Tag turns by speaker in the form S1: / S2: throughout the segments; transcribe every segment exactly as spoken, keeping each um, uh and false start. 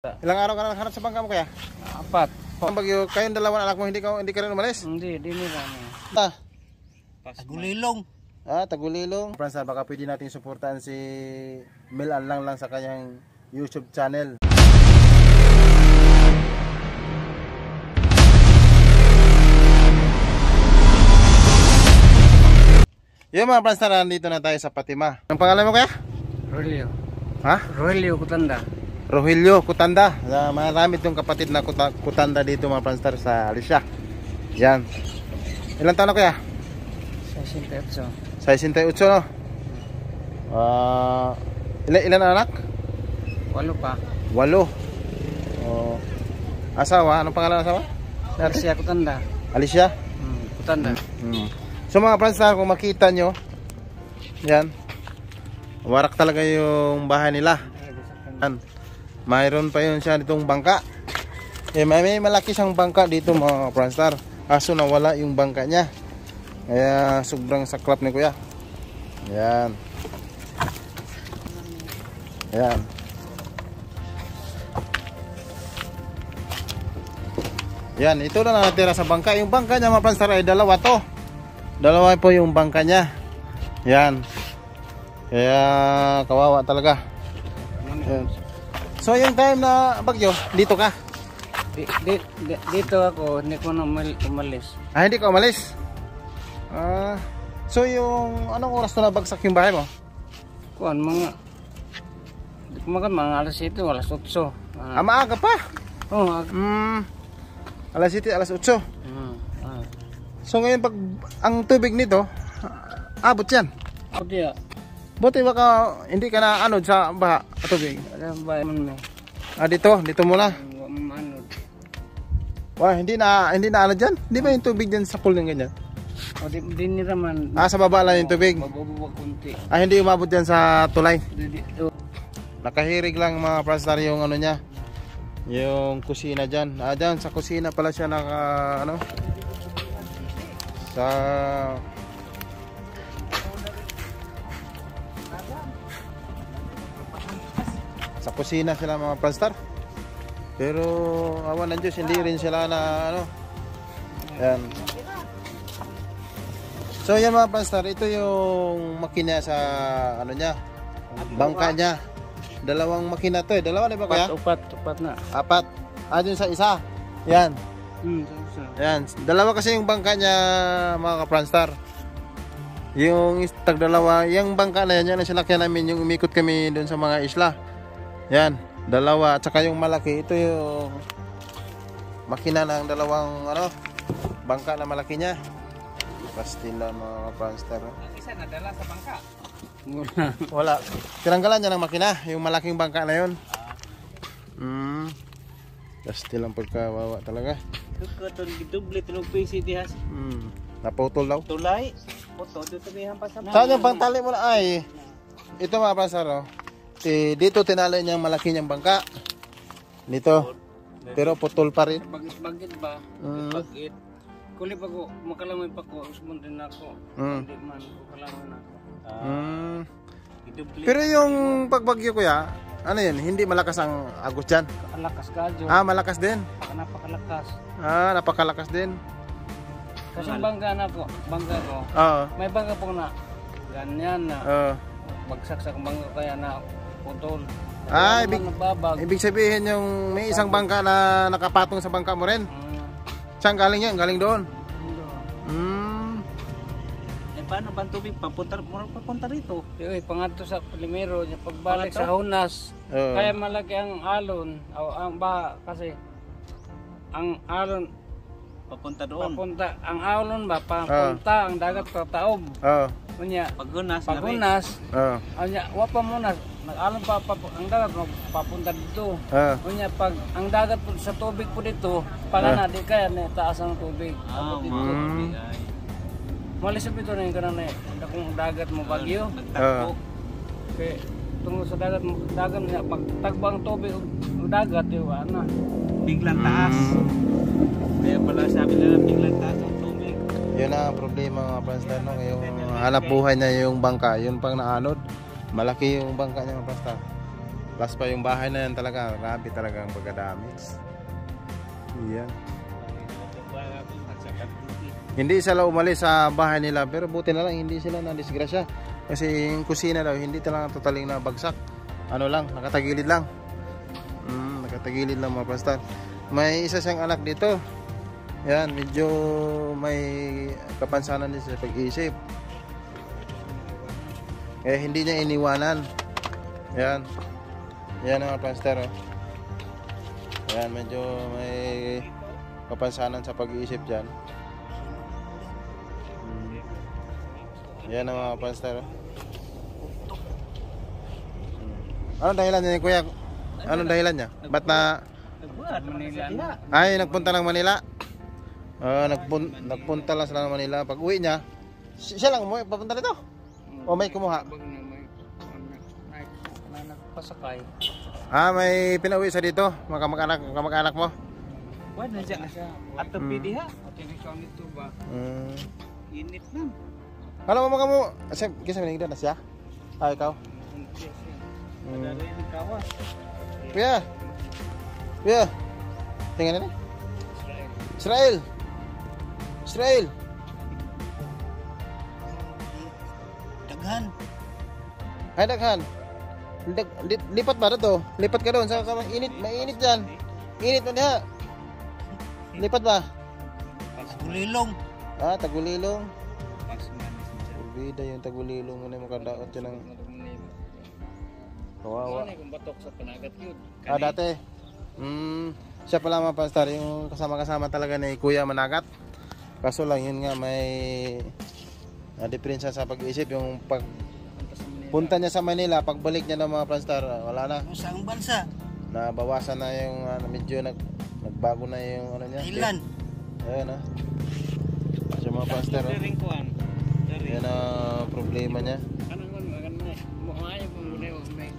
S1: Ilang araw ka na nakaharap sa bangka mo kaya?
S2: Apat.
S1: Kung bagyo, kayong dalawang anak mo, hindi ka, hindi ka rin umalis?
S2: Hindi, di nila.
S1: Ah,
S2: Tagulilong.
S1: ah Tagulilong. Fransa, baka pwede natin suportahan si Mel Anlang lang sa kanyang YouTube channel. Yung mga Fransa, nandito na tayo sa Fatima. Ang pangalan mo kaya?
S2: Rogelio.
S1: Ha?
S2: Rogelio Kutanda.
S1: Rogelio Kutanda. Uh, marami itong kapatid na kuta Kutanda dito mga Franstar sa Alicia. Yan. Ilan taon na kuya?
S2: sesenta y ocho.
S1: sesenta y ocho no? Uh, ilan, ilan anak?
S2: Walo pa.
S1: Walo. Uh, asawa? Anong pangalan ng asawa?
S2: Alicia Kutanda.
S1: Alicia?
S2: Hmm, Kutanda.
S1: Hmm. So mga Franstar, kung makita nyo, yan, warak talaga yung bahay nila. Yan. Mayroon pa yun siya ditong bangka. Eh, may, may malaki siyang bangka dito mga Franstar. Aso nawala yung bangka niya. Kaya sobrang saklap ni kuya. Yan. Yan. Yan, ito na nakatira sa bangka. Yung bangka niya mga Franstar ay dalawa to. Dalawa po yung bangka niya. Yan. Kaya kawawa talaga. Yan. So yung time na bagyo, dito ka?
S2: Di, di, di, dito ako, hindi ko na umalis.
S1: Ah, hindi ka umalis? Ah, so yung anong oras na nabagsak yung bahay mo?
S2: Kuan, mga di ko makan, mga alas ito, alas otso.
S1: Ah, maaga pa?
S2: Oo, oh,
S1: Hmm, alas siyete, alas otso.
S2: Hmm, ah.
S1: So ngayon pag ang tubig nito, abot yan.
S2: O diya,
S1: Buti baka hindi ka na anod sa baha at tubig.
S2: alam ba man may
S1: Ah, dito, dito muna.
S2: ano.
S1: Wah, hindi na hindi na ano diyan. Di ba yung tubig diyan sa pool ng ganyan?
S2: O di, di nila man.
S1: Ah, sa baba lang yung tubig.
S2: Mabubuwag kunti.
S1: Ah, hindi umabot diyan sa tulay.
S2: Di, di, oh.
S1: Nakahirig lang mga Franstar yung ano niya. Yung kusina diyan. Ah, diyan sa kusina pala siya naka ano? Sa Sa kusina sila mga Franstar. Pero awan ng Diyos, hindi rin sila na ano. Yan. So yan mga Franstar, ito yung makina sa ano niya, bangka niya. Dalawang makina to eh. Dalawa, di ba kaya?
S2: Upat, upat na.
S1: Apat. Ah, dun sa isa. Yan.
S2: Hmm,
S1: Yan. Dalawa kasi yung bangka niya mga ka-Franstar. Yung tag dalawa, yung bangka na yan, yan ang sinakyan namin, yung umikot kami dun sa mga isla. Yan. Dalawa. At saka yung malaki, ito yung makina ng dalawang ano, bangka na malaki niya. Pastila mga Franstar.
S2: Ang isa nadala sa bangka.
S1: Wala. Wala. Tinanggalan niya ng makina, yung malaking bangka na yun. Hmm. Pastila ang pagkawawa talaga.
S2: Katong giduble tulog pisi dihas.
S1: Hmm. Naputol daw.
S2: Tulay. Puto dito bihan pa sa.
S1: Saan yung pangtali mo na ay? Ito mga Franstar, oh. Eh, dito tinali niyang malaki niyang bangka. Dito. Pero putol pa rin.
S2: Bagit-bagit ba?
S1: Mm.
S2: Bagit. Kuli pa ko, makalangoy pa ko, usman din ako.
S1: Mm.
S2: Hindi man, makalangoy na ako.
S1: Mm.
S2: Giduble.
S1: Pero yung pagbagyo kuya, ano yun, hindi malakas ang agos dyan?
S2: Kalakas ka, Jo.
S1: Ah, malakas din.
S2: Napakalakas.
S1: Ah, napakalakas din.
S2: Kasi bangga na ko, bangga ko.
S1: Oo.
S2: May bangga po na ganyan na.
S1: Oo.
S2: Bagsak sa bangga kaya na putol.
S1: Ah, ibig,
S2: Nagbabag.
S1: ibig sabihin yung may isang bangka na nakapatong sa bangka mo rin.
S2: Mm.
S1: Saan galing yan? Galing doon?
S2: Ano?
S1: Hmm.
S2: Eh, paano ba ang tubig? Papunta, papunta rito. Yung pangatlo sa Primero, yung pagbalik sa Hunas,
S1: Oo.
S2: kaya malaki ang alon, o ang ba, kasi ang alon,
S3: Papunta doon.
S2: papunta, ang alon ba, papunta, ang dagat sa taob.
S1: Oo.
S2: Kunya,
S3: Pagunas.
S2: pagunas,
S1: Oo.
S2: anya, wapa muna, nag-alon pa, pa, ang dagat, papunta dito.
S1: Oo.
S2: Kunya, pag ang dagat po sa tubig po dito, pag
S1: Ah.
S2: na, di kaya na taas ang tubig.
S3: Ah,
S2: Abot dito.
S1: Mm.
S2: Malisap ito na yung kanan na kung dagat mo bagyo.
S1: Oo.
S2: Kaya tungkol sa dagat mo, dagat niya, pag tagbang tubig o dagat, yung ano.
S3: Biglang taas. Kaya pala sabi nila biglang taas ang tubig.
S1: Yun ang problema mga Franstar, no? Yung hanap buhay niya yung bangka, yun pang naanod. Malaki yung bangka niya mga Franstar. Plus pa yung bahay na yan talaga. Grabe talaga ang pagkadami. Yan. Hindi sila umalis sa bahay nila, pero buti na lang hindi sila na-disgrasya. Kasi yung kusina daw, hindi talaga totaling na bagsak. Ano lang, nakatagilid lang. Mm, nakatagilid lang mga pastor. May isa siyang anak dito. Yan, medyo may kapansanan din sa pag-iisip. Eh, hindi niya iniwanan. Yan. Yan mga pastor. Oh. Yan, medyo may kapansanan sa pag-iisip dyan. Yan ang mga pastor. Ano dahilan niya kuya? Ano dahilan niya? Ba't na
S2: Manila.
S1: ay nagpunta ng Manila? Uh, nagpun nagpunta lang sila ng Manila. Pag uwi niya, si- siya lang umuwi, papunta dito. O may kumuha?
S2: Bag na may may may nagpasakay.
S1: Ah, may pinauwi sa dito, mga kamag-anak, kamag-anak mo.
S3: Wala na siya. Ato pidi ha.
S2: At yung ikaw nito ba?
S1: Mm.
S3: Init na.
S1: Alam mo mga mo, kasi kisa minigda na siya. Ah, ikaw. Mm.
S3: Dari yung kawas.
S1: Kuya. Kuya. Tingnan na. Israel. Israel.
S3: Daghan.
S1: Ay, daghan. Lig- li- Lipat ba na to? Lipat ka doon. Sa kamang init. Mainit dyan. Init mo niya. Lipat ba?
S3: Gulilong.
S1: Ah, Tagulilong.
S3: Pas manis niya.
S1: Bida yung Tagulilong. Ano yung makadaot yun ang kawawa.
S2: Ano yung batok sa panagat yun?
S1: Ah, dati. Hmm, siya pala mga pastor, yung kasama-kasama talaga ni Kuya Managat. Kaso lang yun nga may na diferensya sa pag-iisip yung pag punta niya sa Manila, pagbalik niya ng mga pastor, wala na.
S3: Saan bansa?
S1: Nabawasan na yung ano, medyo nag nagbago na yung ano niya.
S3: Thailand.
S1: Ayun ah. Siya mga pastor. Oh.
S2: Dari kuan. Dari.
S1: Yan ang problema niya.
S2: Kanang kon maganda na. Mo ayo ko muna yung may.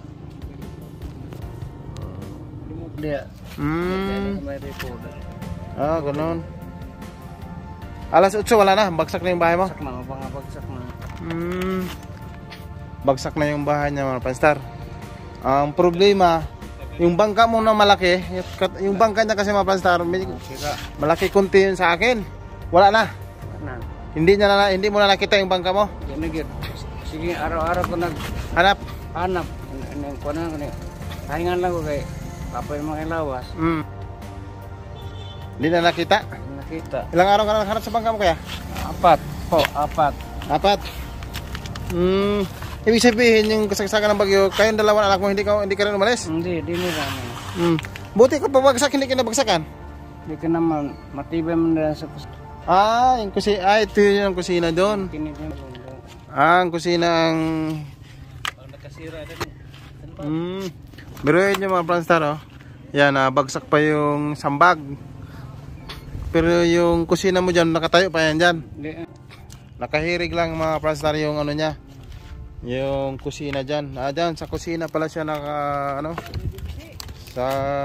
S2: Limog dia.
S1: Hmm.
S2: May report.
S1: Ah, ganun. Alas otso wala na, bagsak na yung bahay mo.
S2: Bagsak na, mga bagsak na.
S1: Hmm. Bagsak na yung bahay niya mga pastor. Ang problema, yung bangka mo na malaki, yung bangka niya kasi mga pastor, may- malaki kunti yun sa akin. Wala na.
S2: Na.
S1: Hindi niya na hindi mo na nakita yung bangka mo.
S2: Yan na gyud. Sige, araw-araw ko nag
S1: Hanap.
S2: hanap ng kuan ko ni. Haingan lang ko kay kapoy mga lawas.
S1: Hmm. Hindi na nakita.
S2: Nakita.
S1: Ilang araw ka na naghanap sa bangka mo kaya?
S2: Apat po, apat.
S1: Apat. Hmm. Ibig sabihin yung kasagsagan ng bagyo, kayong dalawa anak mo hindi ka hindi ka rin umalis.
S2: Hindi, di nila na.
S1: Hmm. Buti ka pabagsak hindi ka nabagsakan.
S2: Di ka naman matibay man na sa kus-
S1: Ah, yung kusina, ah, ito yung kusina doon.
S2: kinitin.
S1: Ah, ang kusina ang
S3: Pag nakasira din.
S1: Hmm. Biruin nyo mga pranstar, oh. Yan, ah, bagsak pa yung sambag. Pero yung kusina mo dyan, nakatayo pa yan dyan.
S2: Di,
S1: Nakahirig lang mga pranstar yung ano niya. Yung kusina dyan. Ah, dyan, sa kusina pala siya naka, ano? Sa...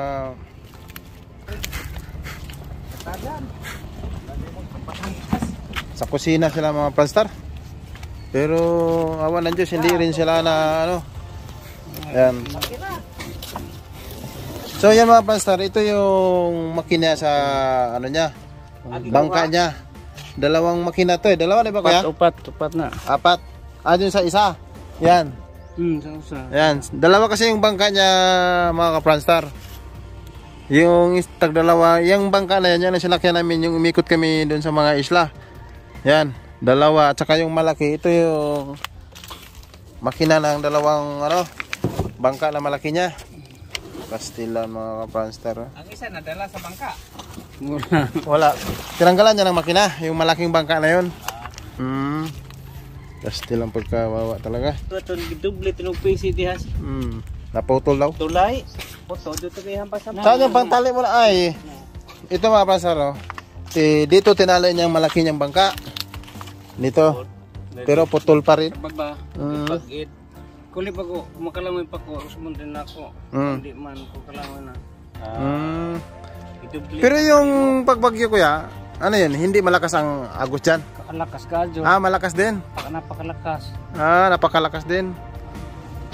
S1: Sa kusina sila mga pranstar. Pero, awan ng Diyos, hindi rin sila na, ano? Yan. So yan mga pastor, ito yung makina sa ano niya, bangka niya. Dalawang makina to eh. Dalawa na ba kaya?
S2: upat, upat na.
S1: Apat. Ah, dun sa isa. Yan.
S2: Hmm, sa usa.
S1: Yan. Dalawa kasi yung bangka niya mga ka-Pranstar. Yung is- tag dalawa, yung bangka na yan, yan ang sinakyan namin, yung umikot kami dun sa mga isla. Yan. Dalawa. At saka yung malaki, ito yung makina ng dalawang ano, bangka na malaki niya. Pastilan mga ka-Pranstar.
S3: Ang isa nadala sa bangka.
S2: Mura.
S1: Wala. Tinanggalan niya ng makina, yung malaking bangka na yun. Hmm. Pastilan pagkawawa talaga.
S3: Ito ito giduble tinong P C dihas.
S1: Hmm. Naputol daw.
S3: Tulay. Poto dito kay hampas sa.
S1: Saan yung pantali mo na ay? Ito mga pasar, oh. Eh, dito tinali niya yung malaki niyang bangka. Dito. Pero putol pa rin.
S2: Bagba.
S1: Mm.
S2: Pag-it. Kuli pa ko, makalangoy pa ko, usmon din ako.
S1: Mm.
S2: Hindi man ko kalangoy na.
S1: Hmm.
S3: Giduble.
S1: Pero yung pagbagyo kuya, ano yun? Hindi malakas ang agos dyan?
S2: Kakalakas ka, Jo.
S1: Ah, malakas din.
S2: Napakalakas.
S1: Ah, napakalakas din.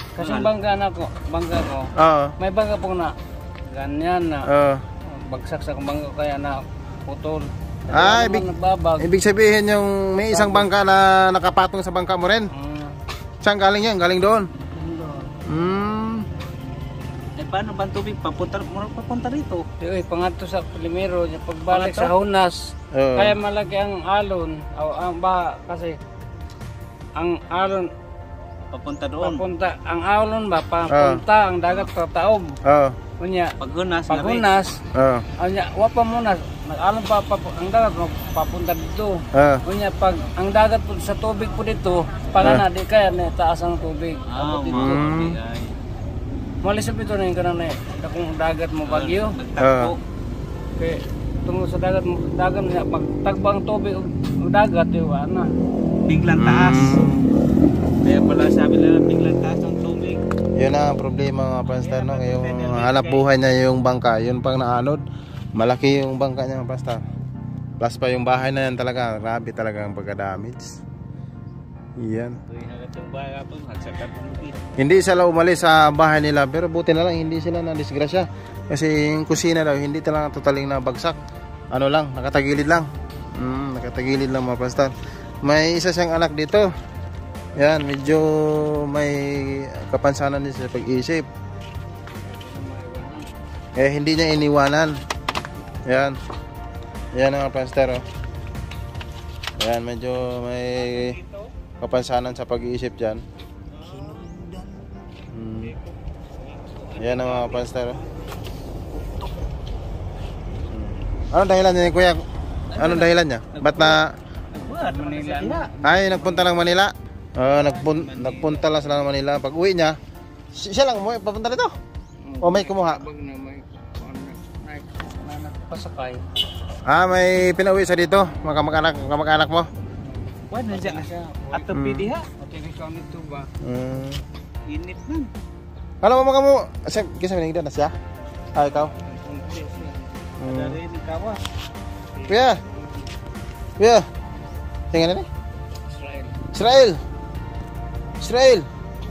S2: Kasi bangga na ko, bangga ko.
S1: Oo.
S2: May bangga po na ganyan na
S1: Oo.
S2: bagsak sa bangga kaya na putol.
S1: Ah,
S2: Ibig,
S1: ibig,
S2: nagbabag.
S1: ibig sabihin yung may isang bangka na nakapatong sa bangka mo rin.
S2: Ah,
S1: Saan galing yan? Galing doon?
S2: yun doon.
S1: Hmm.
S3: Eh paano ba ang tubig papunta, papunta rito?
S2: Uy, pangato sa Primero, yung pagbalik
S3: Pangatlo?
S2: sa Hunas,
S1: Oo.
S2: kaya malaki ang alon, o ang baha kasi ang alon
S3: Papunta doon.
S2: papunta, ang alon ba papunta ang dagat sa taob.
S1: Oo.
S2: Kunya,
S3: Paghunas,
S2: pag Hunas,
S1: Oo.
S2: anya wa pa muna, nag-alon pa, pa ang dagat papunta dito.
S1: Oo.
S2: Kunya pag ang dagat po sa tubig po dito, pag na di kaya na taas ang tubig.
S3: Ah,
S2: Abot dito.
S3: mga ay.
S2: Malis ito na yung kanang na dakong dagat mo bagyo.
S3: Nagtakbo.
S2: Kaya tungkol sa dagat mo, dagat niya, pag tagbang tubig o dagat, di ba na?
S3: Biglang taas. Kaya pala sabi nila biglang taas ang tubig.
S1: Yun ang problema mga pranstar, no? Yung hanap buhay niya yung bangka, yun pang naanod. Malaki yung bangka niya mga pranstar. Plus pa yung bahay na yan talaga, grabe talaga ang pagka-damage. Yan.
S3: Tuwing hanggang yung bahay po, hagsakat tubig.
S1: Hindi sila umalis sa bahay nila, pero buti na lang hindi sila na disgrasya. Kasi yung kusina daw, hindi talaga totaling na bagsak. Ano lang, nakatagilid lang. Mm, nakatagilid lang mga pranstar. May isa siyang anak dito. Yan, medyo may kapansanan din sa pag-iisip. Eh, hindi niya iniwanan. Yan. Yan ang pranstar, oh. Yan, medyo may kapansanan sa pag-iisip dyan. Hmm. Yan ang mga pranstar, oh. Hmm. Anong dahilan niya, kuya? Anong dahilan niya? Ba't na...
S3: Nagbuhat, Manila na.
S1: Ay, nagpunta lang Manila. Ah, nagpun nagpunta lang sila ng Manila. Pag uwi niya, si- siya lang mo papunta dito. O may kumuha.
S2: Pag na may may na nagpasakay.
S1: Ah, may pinauwi sa dito, mga kamag-anak, kamag-anak mo.
S3: Wala na dyan.
S2: Siya,
S3: Ato pidi ha.
S2: okay ikaw nito ba?
S1: Mm.
S3: Init man.
S1: Alam mo mga mo, sa kisa minigda na siya. Ah, ikaw. Mm.
S3: Dari ni kawas.
S1: Kuya. Kuya. Tingnan ni.
S2: Israel.
S1: Israel. Israel.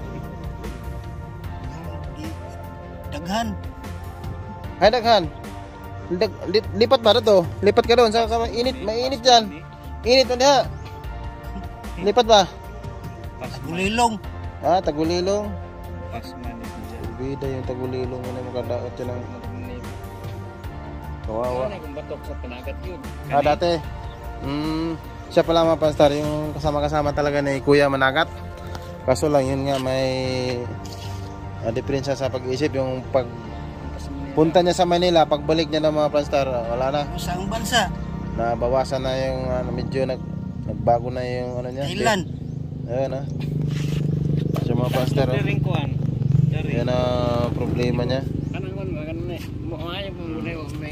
S3: Daghan.
S1: Hay daghan. Lig, li, lipat ba dito? Lipat ka doon sa sa- init, mainit diyan. Init na diha. Lipat ba?
S3: Tagulilong.
S1: Ah, Tagulilong.
S3: Pasman dyan.
S1: Bida yung Tagulilong mo na makadaot yan ang kawawa.
S2: Ano kung batok sa panagat yun?
S1: Ah, dati. Mm, siya pala mga panstar, yung kasama-kasama talaga ni Kuya Managat. Kaso lang yun nga may uh, diferensya sa pag-isip. Yung pag punta niya sa Manila, pagbalik niya ng mga panstar, wala na.
S3: Saang bansa?
S1: Nabawasan na yung ano, medyo nag, nagbago na yung ano niya.
S3: Thailand.
S1: Ayun ah. Sa mga panstar, oh.
S3: Dari kuan. Dari.
S1: Yan ang problema niya.
S2: Kanang kon magano ni. Mo ayo mo muna wa may.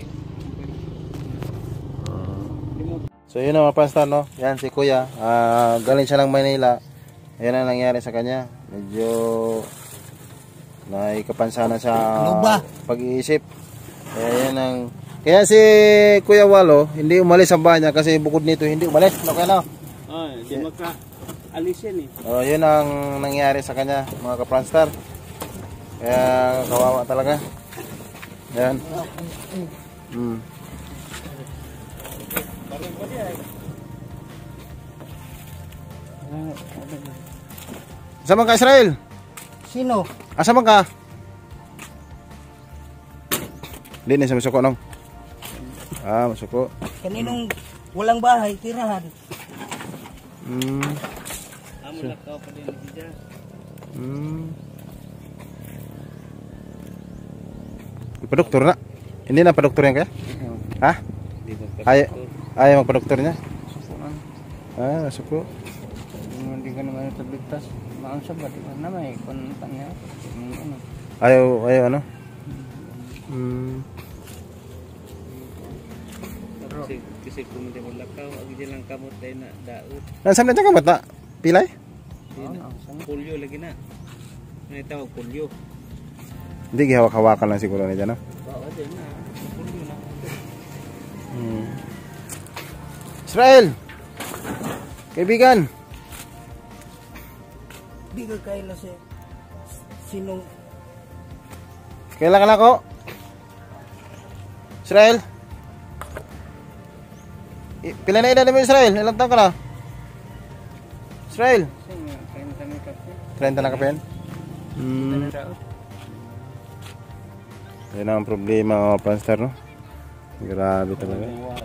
S1: So yun ang mga panstar, no? Yan si Kuya, ah, galing siya ng Manila. Yan ang nangyari sa kanya. Medyo naikapansanan sa
S3: Luba.
S1: pag-iisip. Kaya yan ang... Kaya si Kuya Walo, hindi umalis sa bahay niya kasi bukod nito hindi umalis. Okay na?
S3: Oh, di maka alis yan eh.
S1: Oh, yun ang nangyari sa kanya, mga kapranstar. Kaya kawawa talaga. Yan. Hmm. Asa man ka, Israel?
S3: Sino?
S1: Asa man ka? Hindi na siya masuko nung. Ah, masuko.
S3: Kaninong walang bahay, tirahan.
S1: Hmm.
S3: Amo na ka pa din dyan.
S1: Hmm. Ipadoktor na. Hindi na padoktor yan kaya? Ha?
S3: Di ba ka?
S1: Ay, ay magpadoktor niya? Ah, masuko.
S2: Hindi ka naman tabligtas. Maang sa ba? Diba na may kontan niya? Ano?
S1: Ayaw, ayaw ano? Hmm.
S3: Kasi, kasi kung hindi mo lakaw, ang dyan lang kamot tayo na daot.
S1: Nasaan na dyan ka bata? Pilay?
S3: Pulyo lagi na. May tawag pulyo.
S1: Hindi, gihawak-hawakan lang siguro na dyan, no?
S3: Oo, dyan na. Pulyo na.
S1: Hmm. Israel! Kaibigan!
S3: Di ka kaila si
S2: Sinong
S1: Kailangan ako. Israel. I- Pila na edad mo, Israel? Ilang taon ka na? Israel.
S2: sino trenta na kape.
S1: trenta na ka pen? Hmm. Yan ang problema mga pranstar, no? Grabe talaga.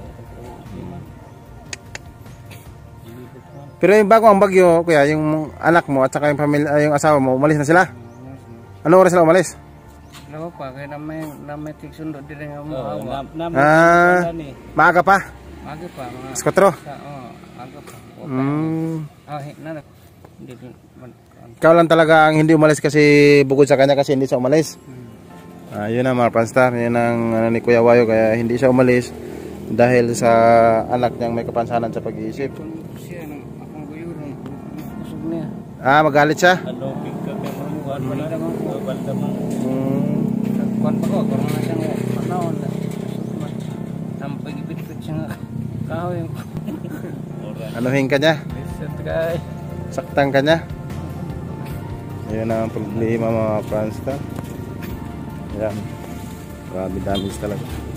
S1: Pero yung bago ang bagyo, kuya, yung anak mo at saka yung pamilya, yung asawa mo, umalis na sila? Anong oras sila umalis?
S2: Ano pa, kaya na may, na may tiksundo din nga mo.
S3: Oo,
S2: awa.
S3: na- na-
S1: Ah,
S3: ni.
S1: maaga pa?
S2: Aga pa, mga...
S1: Alas kwatro?
S2: Sa, oh, aga pa.
S1: Hmm.
S2: Ah, hi- na, hindi din. man-
S1: Ikaw lang talaga ang hindi umalis kasi bukod sa kanya kasi hindi siya umalis. Ah, yun na mga pranstar, yun ang ano, ni Kuya Wayo kaya hindi siya umalis dahil sa anak niyang may kapansanan sa pag-iisip.
S2: Kung siya, nang akong guyuron, kusog niya.
S1: Ah, magalit siya?
S3: Ano, pigka ka mo, kuwan mo na. Oo, balda mo.
S1: Hmm.
S2: Kuwan pa ko, kung nga siyang panahon. Sampay gipit-pit siya nga. Kahoy.
S1: Anuhin ka niya?
S2: Listen guys.
S1: Saktan ka niya? Yun ang problema mga pranstar. Yan. Grabe damage talaga.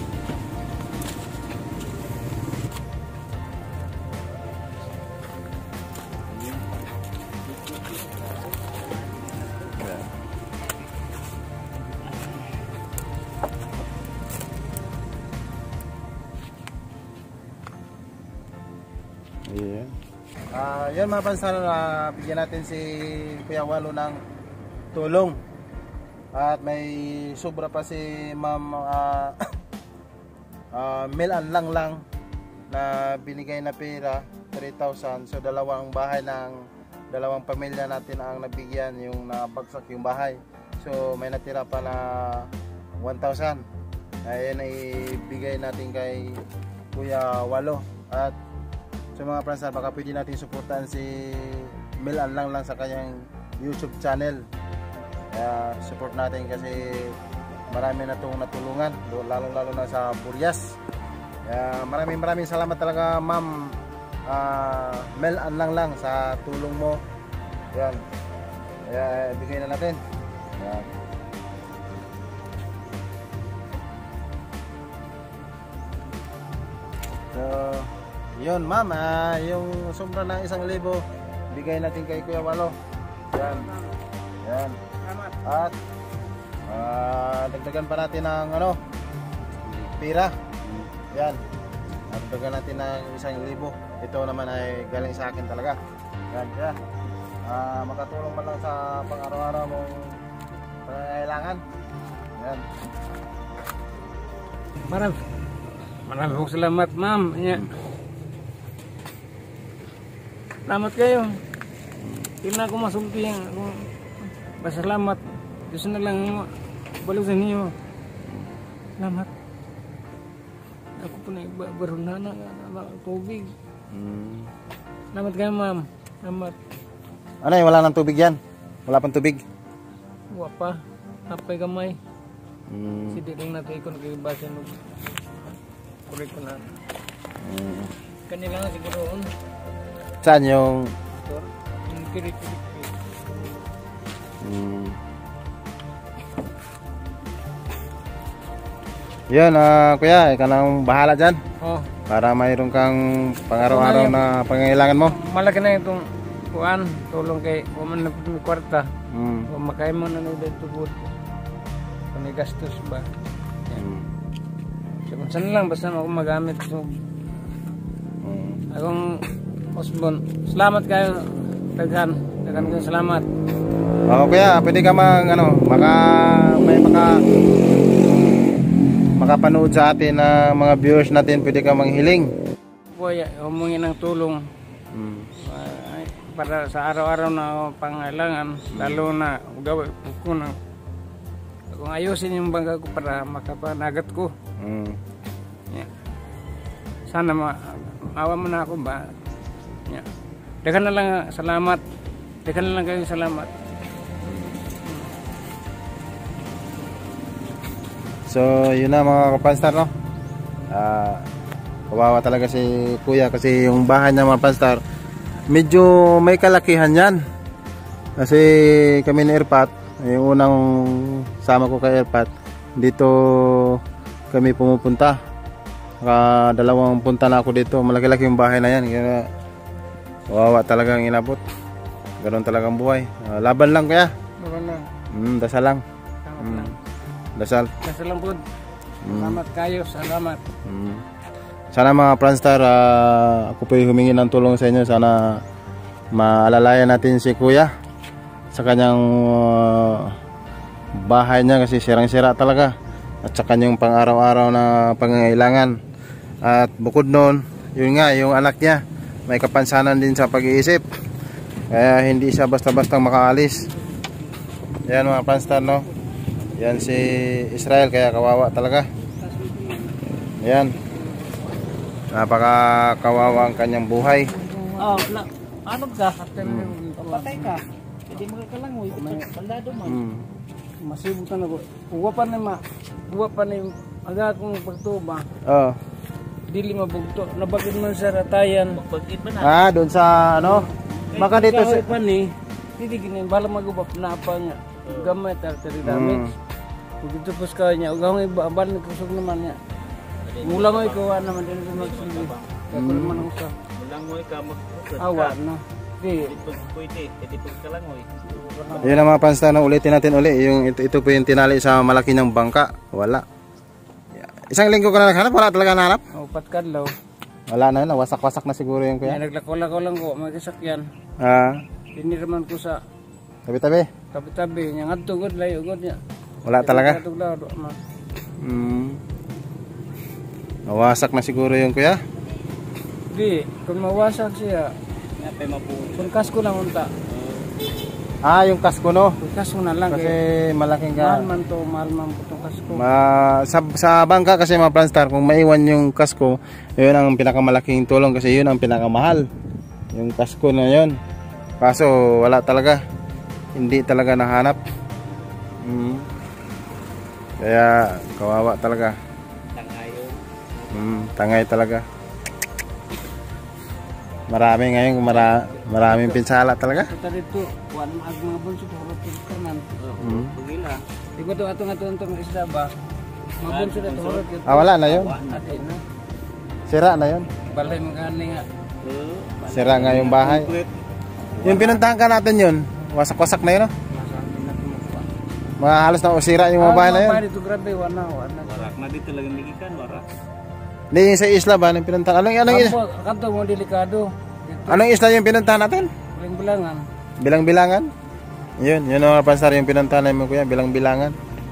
S1: Yan. Ayan. Ah, yan mga pranstar, uh, bigyan natin si Kuya Walo ng tulong. At may sobra pa si Ma'am uh, uh, Melan lang lang na binigay na pera three thousand. So dalawang bahay ng dalawang pamilya natin ang nabigyan, yung nabagsak yung bahay. So may natira pa na one thousand. Ayun ay ibigay natin kay Kuya Walo. At sa mga pransar, baka pwede natin suportahan si Melan lang lang sa kanyang YouTube channel. Kaya support natin kasi marami na itong natulungan, lalong lalo na sa Burias. Kaya maraming maraming salamat talaga Ma'am uh, Mel Anlang lang sa tulong mo. Yan. Kaya ibigay na natin. Yan. So, yun Ma'am, uh, yung sombra na isang libo, bigay natin kay Kuya Walo. Yan. Yan. At uh, dagdagan pa natin ng ano, pira. Yan. Dagdagan natin ng isang libo. Ito naman ay galing sa akin talaga. Yan, yan. Uh, makatulong man lang sa pang-araw-araw mong pangangailangan. Yan.
S2: Marami. Marami po salamat, ma'am. Yeah. Salamat kayo. Hindi na ako masumpi. Pasalamat. Diyos na lang balik sa inyo. Salamat. Ako po na ibaruna na ng tubig.
S1: Hmm.
S2: Salamat kayo, ma'am. Salamat.
S1: Ano eh, wala nang tubig yan? Wala pang tubig?
S2: Wala pa. Napay gamay.
S1: Hmm.
S2: Sige lang natin ikon kayo basa nung kulit ko na.
S1: Hmm.
S2: Kanila nga siguro.
S1: Saan yung...
S2: Ito. Yung kirit-kirit.
S1: Hmm. Yan, uh, kuya, ikaw nang bahala dyan.
S2: Oh.
S1: Para mayroon kang pang-araw-araw na pangangailangan mo.
S2: Malaki na itong kuan, tulong kay kuman na may kwarta.
S1: Hmm.
S2: Kung makay mo na nila tubod. Kung may gastos ba.
S1: Hmm.
S2: So kung saan lang, basta ako magamit. So,
S1: Hmm.
S2: akong husband, salamat kayo. Taghan, taghan kayo salamat.
S1: Oo kuya, pwede ka mang ano, maka, may maka makapanood sa atin na mga viewers natin, pwede ka manghiling.
S2: Kuya, humingi ng tulong.
S1: Hmm.
S2: Uh, para sa araw-araw na pangailangan, lalo na gawin ko na kung ayusin yung bangga ko para makapanagat ko.
S1: Hmm.
S2: Yeah. Sana ma maawa mo na ako ba. Yeah. Dagan na lang salamat. Dagan na lang kayo salamat.
S1: So yun na mga kapanstar, no? Ah, kawawa talaga si kuya kasi yung bahay niya mga kapanstar medyo may kalakihan yan kasi kami ni Irpat yung unang sama ko kay Erpat, dito kami pumupunta. Ka dalawang punta na ako dito. Malaki-laki yung bahay na yan. Kaya kawawa talagang inabot. Ganoon talagang buhay. Uh, laban lang kaya.
S2: Laban lang.
S1: Mm, dasal lang.
S2: Salamat
S1: Mm,
S2: lang.
S1: dasal.
S2: Dasal lang po.
S1: Mm.
S2: Salamat kayo. Salamat.
S1: Mm. Sana mga Franstar, uh, ako po humingi ng tulong sa inyo. Sana maalalayan natin si Kuya sa kanyang uh, bahay niya kasi sirang-sira talaga. At sa kanyang pang-araw-araw na pangangailangan. At bukod noon, yun nga, yung anak niya may kapansanan din sa pag-iisip. Kaya hindi siya basta-basta makaalis. Yan mga Franstar, no? Yan si Israel, kaya kawawa talaga. Yan. Napaka kawawa ang kanyang buhay.
S3: Oh, wala. Ano ka? Patay ka. Hindi mo ka lang, uy. Bandado man.
S1: Hmm.
S2: Masibutan ako. Uwa pa na ma. Uwa pa na yung aga akong pagtuba.
S1: Oh.
S2: Dili mabugto. Nabagid man sa ratayan.
S3: Magbagit ba na?
S1: Ah, doon sa ano? Baka dito sa...
S2: Kahoy pa ni. Dili gini. Bala magubap na pa nga. Gamay tartari damage. Kung dito po sa kanya. Ugahong iba. Bala nagkusog naman niya. Mula mo ikaw naman din sa magsili. Kaya ko naman ang sa
S3: Mulang mo ka mag-usad
S2: awa no. Di.
S3: Pag pwede, pwede pag ka lang, uy.
S1: Yun ang mga Franstar, no? Ulitin natin uli. Yung, ito, ito po yung tinali sa malaki niyang bangka. Wala. Isang linggo ko na naghanap. Wala talaga nahanap.
S2: O patkanlaw.
S1: Wala na yun. Wasak-wasak na siguro yung
S2: Kaya
S1: kuya.
S2: naglako-lako lang ko. Magkasakyan.
S1: Ah,
S2: Diniraman ko sa
S1: tabi-tabi.
S2: tabi-tabi. Yang adtugod layo ugod niya.
S1: Wala talaga.
S2: Tuglaw do ma.
S1: Hmm. Nawasak na siguro yung kuya.
S2: Di, kung mawasak siya,
S3: Napay mabuhay.
S2: kung kasko lang unta.
S1: Ah, yung kasko, no?
S2: Kung kasko na lang
S1: Kasi
S2: kay
S1: malaking
S2: mahal
S1: ka.
S2: man to, mahal man po itong kasko.
S1: Ma sa, sa bangka kasi mga Franstar, kung maiwan yung kasko, yun ang pinakamalaking tulong kasi yun ang pinakamahal. Yung kasko na yun. Kaso wala talaga. Hindi talaga nahanap. Mm. Kaya kawawa talaga.
S3: Tangayo.
S1: Mm, tangay talaga. Marami ngayon, mara, maraming pinsala talaga.
S2: Kita dito, kuan mag mga bunso ko hulot ko kanan.
S1: Mm.
S3: Bugila.
S2: Di ko to atong atong atong isda ba? Mga bunso na to hulot ko.
S1: Ah, wala na yun.
S2: Ate na.
S1: Sira na yun.
S2: Balay mga ani nga.
S1: Sira nga yung bahay. Yung pinuntahan ka natin yun, wasak-wasak na yun, no?
S2: Masabi na tumukuha.
S1: Mga halos na usira yung mga bahay na yun.
S2: Bahay dito grabe, wana, wana.
S3: Warak na dito lang nagikan, warak.
S1: Hindi yung sa isla ba, yung pinuntahan. Anong, anong, isla?
S2: Kampo, kanto mo delikado. Dito,
S1: Anong isla yung pinuntahan natin?
S2: bilang-bilangan.
S1: Bilang-bilangan? Yun, yun ang Franstar yung pinuntahan namin kuya, bilang-bilangan.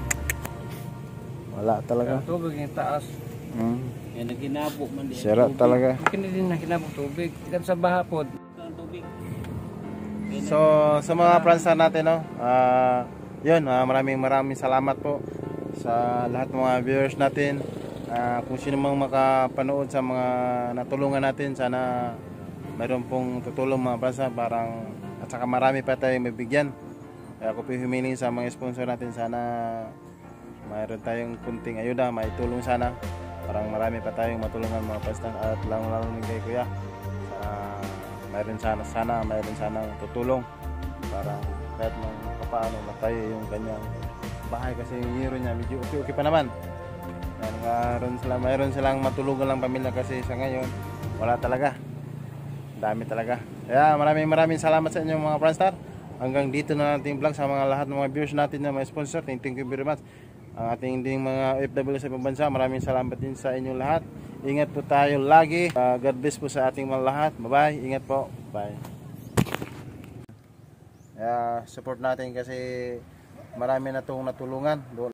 S1: Wala talaga.
S2: Tubig yung taas.
S1: Mm.
S3: Yan ang ginabo man din.
S1: Sira talaga.
S2: Kini din na kinabog tubig. Ikan sa bahapod.
S3: Ang tubig.
S1: So, sa mga Franstar natin, no, ah, yun, ah, maraming maraming salamat po sa lahat ng mga viewers natin. Ah, kung sino mang makapanood sa mga natulungan natin, sana mayroon pong tutulong mga Franstar, parang, at saka marami pa tayong mabigyan. Kaya ako po humiling sa mga sponsor natin, sana mayroon tayong kunting ayuda, may tulong sana. Parang marami pa tayong matulungan mga Franstar, at lalo-lalo ng kay Kuya. Sana mayroon sana, sana mayroon sana tutulong para kahit man paano matayo yung kanyang bahay kasi yung hero niya medyo okay-okay pa naman. Yan, mayroon sila, mayroon silang matulungan lang pamilya kasi sa ngayon wala talaga. Dami talaga. Kaya maraming maraming salamat sa inyo mga Franstar. Hanggang dito na nating vlog sa mga lahat ng mga viewers natin na mga sponsor. Thank you very much. Ang ating ding mga O F W sa ibang bansa, maraming salamat din sa inyo lahat. Ingat po tayo lagi. Uh, God bless po sa ating mga lahat. Bye-bye. Ingat po. Bye. Uh, support natin kasi marami na itong natulungan.